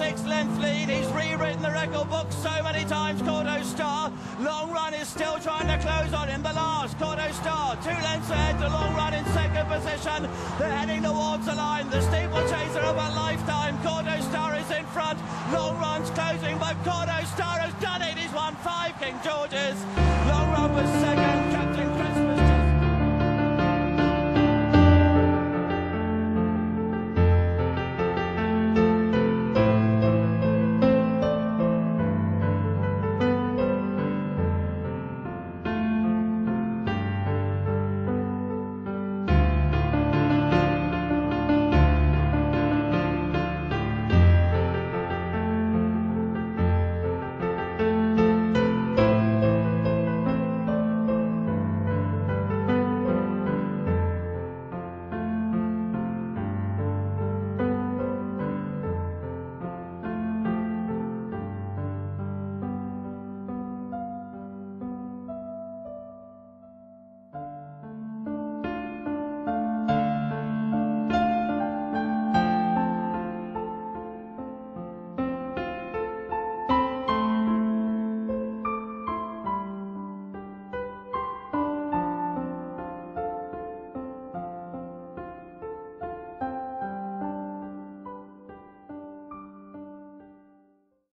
6-length lead. He's rewritten the record book so many times, Kauto Star. Long Run is still trying to close on him. The last, Kauto Star, 2 lengths ahead to Long Run in second position. They're heading towards the line. The steeplechaser of a lifetime. Kauto Star is in front. Long Run's closing, but Kauto Star has done it. He's won 5 King Georges. Long Run was second.